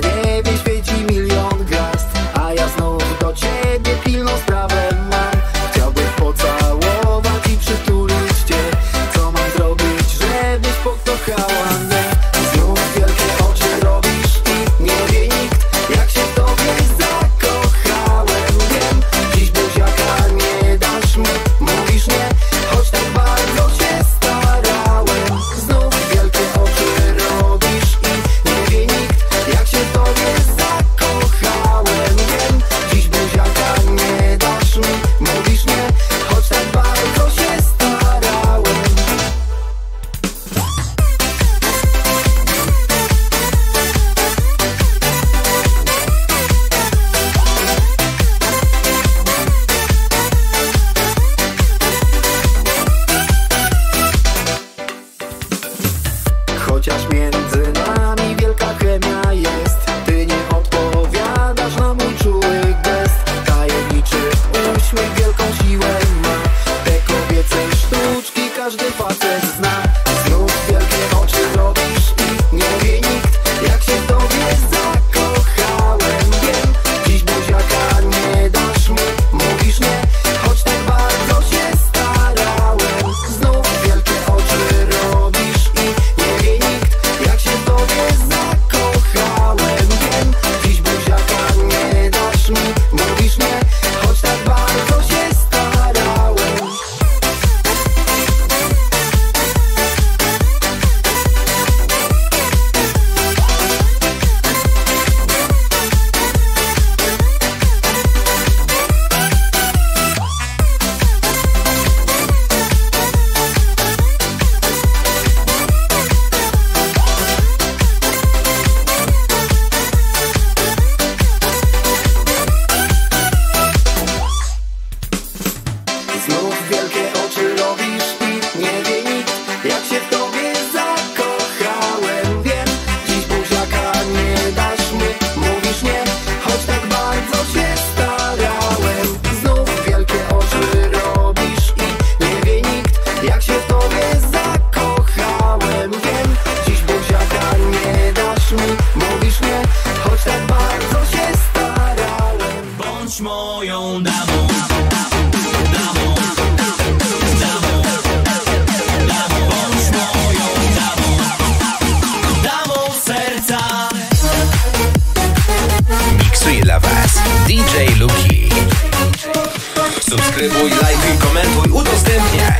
S1: dżej Luki. Subskrybuj, lajkuj, komentuj, udostępniaj.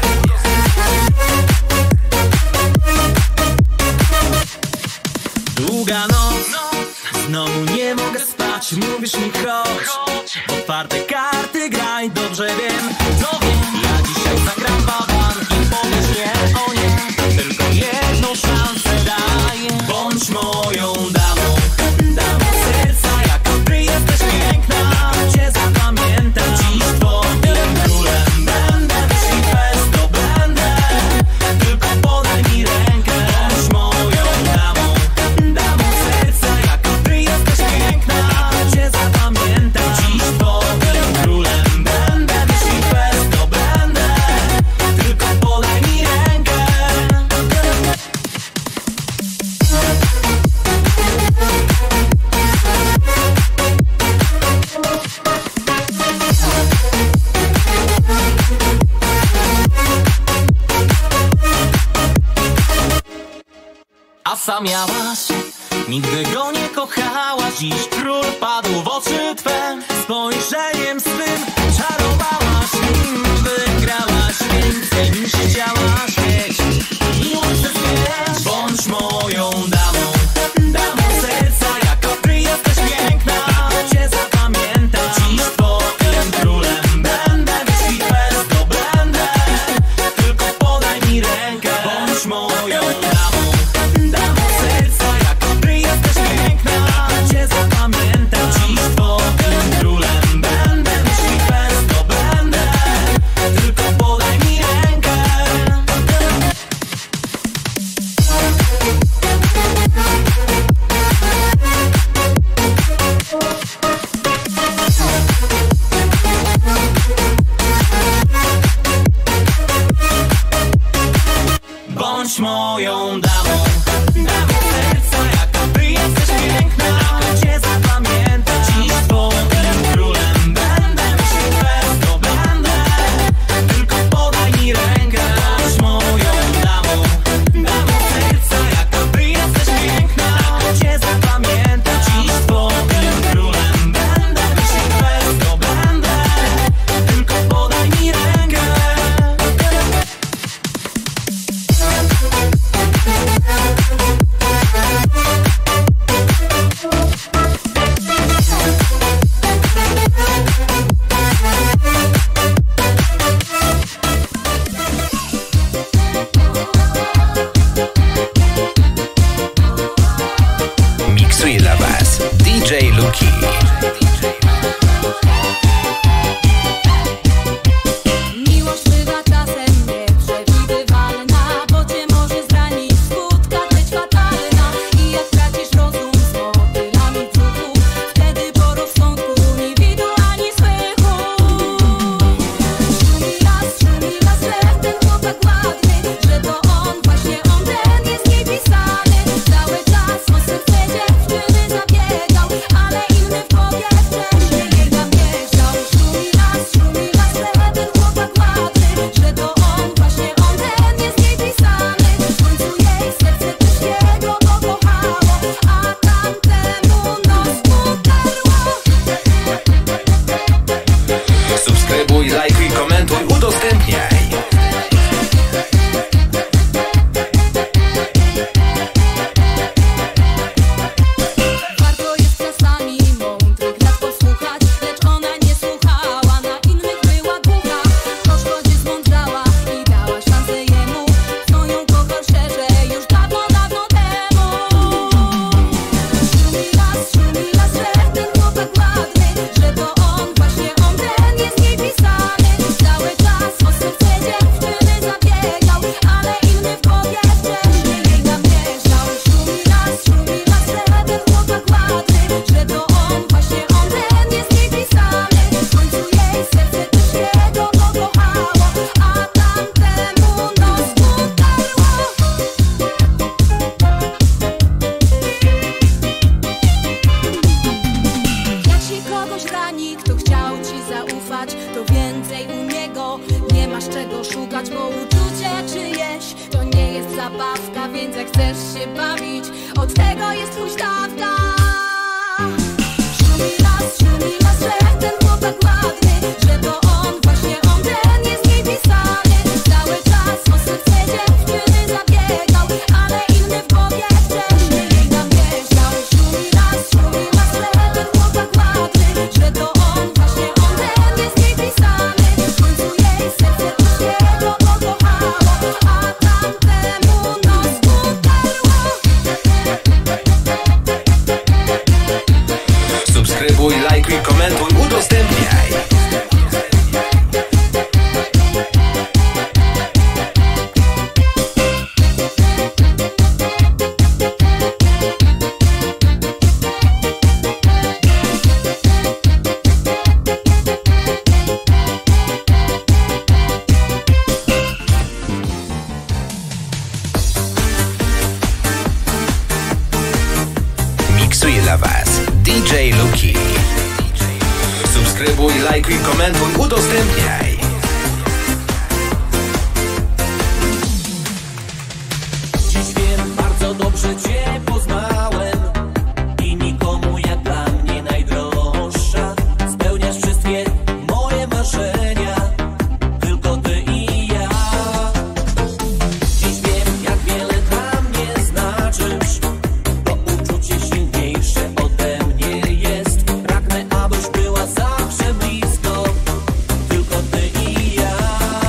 S10: Długa noc, znowu nie mogę spać. Mówisz mi chodź, otwarte karty graj. Dobrze wiem, to wiem. Ja dzisiaj zagram bawan i powiesz nie, o nie. Tylko jedną szansę daj. Bądź moją damą, damą serca. Jaka ty jesteś piękna, cię zapamiętam. Dziś twoim królem będę. Jeśli bez to będę. Tylko podaj mi rękę. Bądź moją damą, damą serca. Jaka ty jesteś piękna, cię zapamiętam. Dziś twoim królem będę. Jeśli bez to będę. Tylko podaj mi rękę. A sam miałaś, nigdy go nie kochałaś. Dziś król padł w oczy twe. Spojrzeniem swym czarowałaś nim. Wygrałaś więcej niż chciałaś mieć. Miłość ze zwierz. Bądź moją damą, damą serca. Jaka ty jesteś piękna, cię zapamiętam. Dziś twoim królem będę. Jeśli bez to będę. Tylko podaj mi rękę. Bądź moją damą, damą serca. Jaka ty jesteś piękna, cię zapamiętam. Dziś twoim królem będę. Jeśli bez to będę. Tylko podaj mi rękę. Bądź moją damą, damą serca. Jaka ty jesteś piękna, cię zapamiętam. Dziś twoim królem będę. Jeśli bez to będę. Tylko podaj mi rękę. Bądź moją damą, damą serca. Jaka ty jesteś piękna, cię zapamiętam. Dziś twoim królem będę. Jeśli bez to będę. Tylko podaj mi rękę.
S1: Miksuje dla was dżej Luki.
S3: Miłość bywa czasem nieprzewidywalna, bo cię może zranić, w skutkach być fatalna. I jak tracisz rozum z motylami w brzuchu, wtedy po rozsądku nie widu ani słychu. Szumi las, szumi las, że ten chłopak ładny, że to on, właśnie on, ten jest niepisany. Cały czas o serce dziewczyny zabiegał, ale inny w głowie wcześniej jej namieszał. Szumi las, szumi las, że ten chłopak ładny, że to on, właśnie on, ten jest niepisany. W końcu jej serce też jego pokochało, a tamtemu nos utarło.
S1: Subskrybuj, lajkuj, komentuj, udostępniaj.
S3: Warto jest czasami mądrych rad posłuchać, lecz ona nie słuchała, na innych była głucha. Po szkodzie zmądrzała i dała szansę jemu, co ją kochał szczerze już dawno, dawno temu. Szumi las, szumi las, że ten chłopak ładny, że to on, właśnie on, ten jest niepisany. Cały czas o serce dziewczyny zabiegał, ale inny w głowie wcześniej jej namieszał. Szumi las, szumi las, że ten chłopak ładny, że to on, właśnie on, ten jest niepisany. W końcu jej serce też jego pokochało, a tamtemu nos utarło. Jak się kogoś rani, kto chciał ci zaufać, to więcej u niego nie masz czego szukać, bo uczucie czyjeś to nie jest zabawka, więc jak chcesz się bawić, od tego jest huśtawka. Szumi las, szumi las,
S1: Subskrybuj, lajkuj, komentuj, udostępniaj.
S10: Dziś wiem, bardzo dobrze Cię poznałem i nikomu jak dla mnie najdroższa. Spełniasz wszystkie moje marzenia, tylko Ty i ja. Dziś wiem, jak wiele dla mnie znaczysz, bo uczucie silniejsze ode mnie jest. Pragnę, abyś była zawsze blisko, tylko Ty i ja.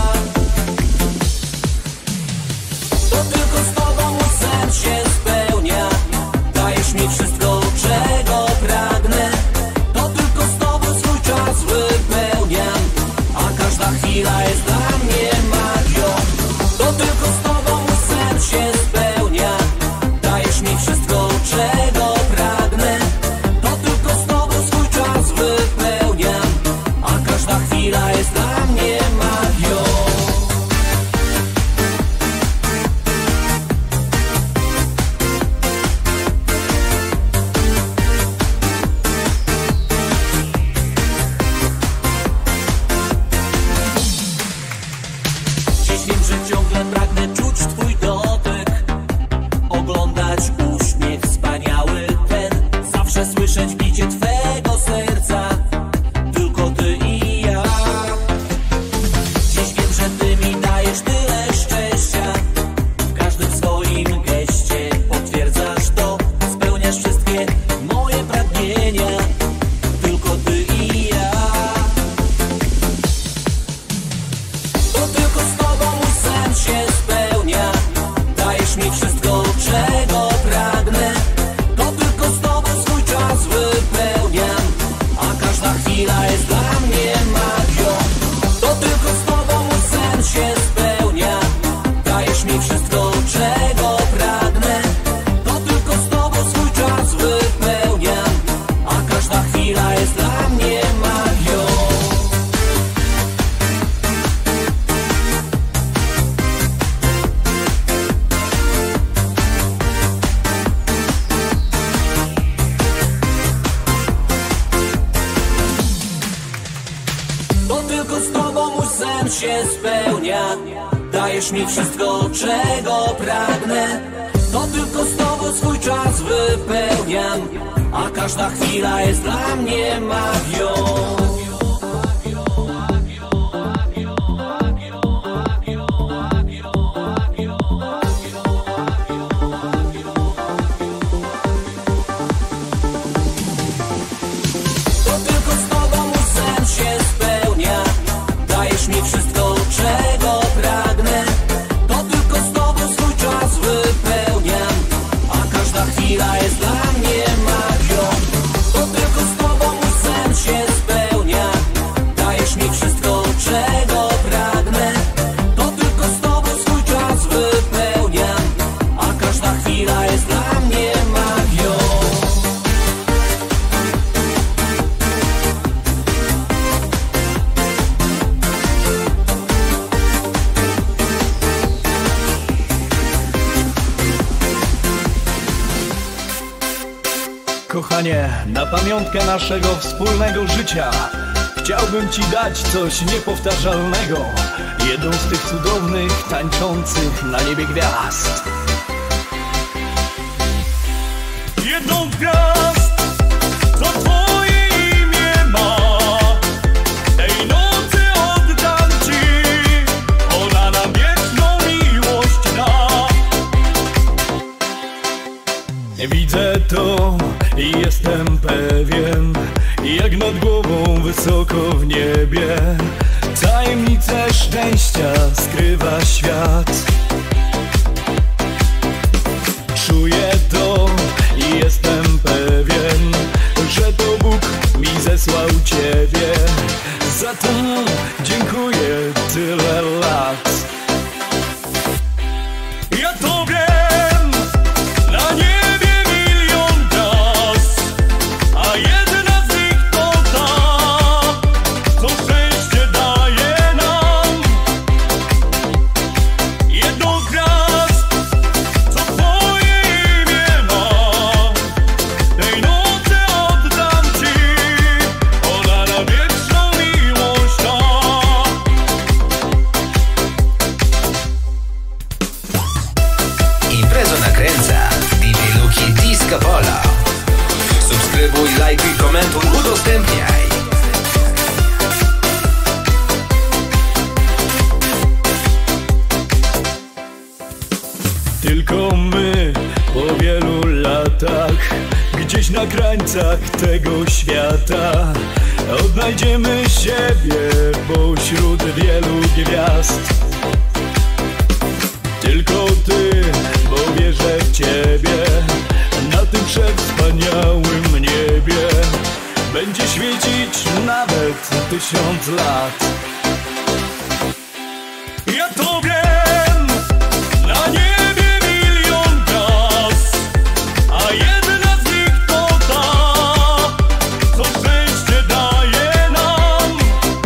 S10: To tylko z Tobą mój sen się spełnia. Dajesz mi wszystko, czego pragnę. To tylko z Tobą swój czas wypełniam, a każda chwila jest dla mnie magią. To tylko z Tobą mój sen się spełnia. Dajesz mi wszystko, czego pragnę. To tylko z Tobą swój czas wypełniam, a każda chwila jest dla mnie magią. Dziś wiem, że ciągle pragnę czuć Twój dotyk, oglądać uśmiech wspaniały ten, zawsze słyszeć bicie Twego serca, tylko Ty i ja. Dziś wiem, że Ty mi dajesz tyle szczęścia, w każdym swoim geście potwierdzasz to, spełniasz wszystkie moje pragnienia, tylko Ty i ja. To tylko z Tobą mój sen się spełnia. Dajesz mi wszystko, czego pragnę. To tylko z Tobą swój czas wypełniam, a każda chwila jest dla mnie magią. To tylko z Tobą mój sen się spełnia. Dajesz mi wszystko, czego pragnę. To tylko z Tobą swój czas wypełniam, a każda chwila jest dla mnie magią. To tylko z Tobą mój sen się spełnia. Dajesz mi wszystko, czego pragnę. To tylko z Tobą swój czas wypełniam, a każda chwila jest dla mnie magią. To tylko z Tobą mój sen się spełnia. Dajesz mi wszystko, czego pragnę. To tylko z Tobą swój czas wypełniam, a każda chwila jest dla mnie magią. To tylko z Tobą mój sen się spełnia. Dajesz mi wszystko, czego pragnę. To tylko z Tobą swój czas wypełniam, a każda chwila jest dla mnie magią.
S12: Kochanie, na pamiątkę naszego wspólnego życia chciałbym Ci dać coś niepowtarzalnego. Jedną z tych cudownych, tańczących na niebie gwiazd.
S13: Jedną gwiazd, to Twoje imię ma.
S12: Widzę to i jestem pewien, jak nad głową wysoko w niebie tajemnice szczęścia skrywa świat. Czuję to i jestem pewien, że to Bóg mi zesłał Ciebie. Za to dziękuję tyle lat. Ja to wiem, na niebie milion gwiazd, a jedna z nich to ta, co szczęście daje nam. Jedno gwiazd, co Twoje imię ma, tej nocy oddam Ci, ona na wieczną miłość da.
S1: Imprezę nakręca D J Luki Disco Polo. Subskrybuj, lajkuj, komentuj, udostępniaj.
S12: Tylko my po wielu latach, gdzieś na krańcach tego świata, odnajdziemy siebie pośród wielu gwiazd. Tylko Ty, bo wierzę w Ciebie, na tym przewspaniałym niebie będzie świecić nawet tysiąc lat. Ja to wiem, na niebie milion gwiazd, a jedna z nich to ta, co szczęście daje nam.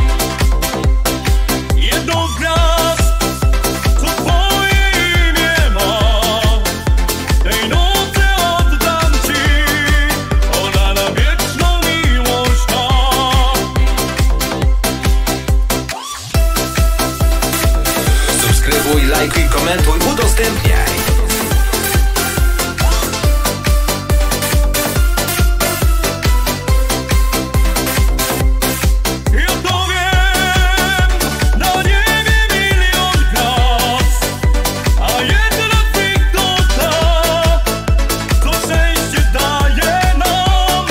S12: Jedno gwiazd, co Twoje imię ma, tej nocy oddam Ci, ona na wieczną miłość da.
S1: Subskrybuj, lajkuj, komentuj, udostępniaj.
S12: Ja to wiem, na niebie milion gwiazd, a jedna z nich to ta, co szczęście daje nam.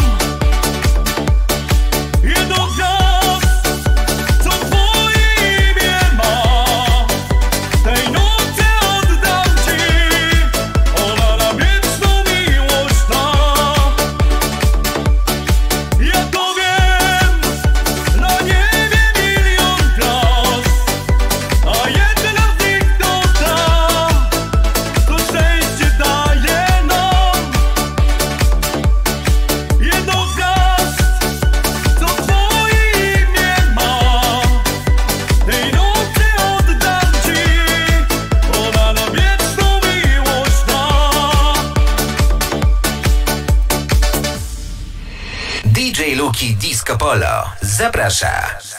S12: Jedno gwiazd, co Twoje imię ma, tej nocy oddam Ci, ona na wieczną miłość da. Ja to wiem, na niebie milion gwiazd, a jedna z nich to ta, co szczęście daje nam. Jedno gwiazd, co Twoje imię ma, tej nocy oddam Ci, ona na wieczną miłość da.
S1: D J Luki Disco Polo zaprasza.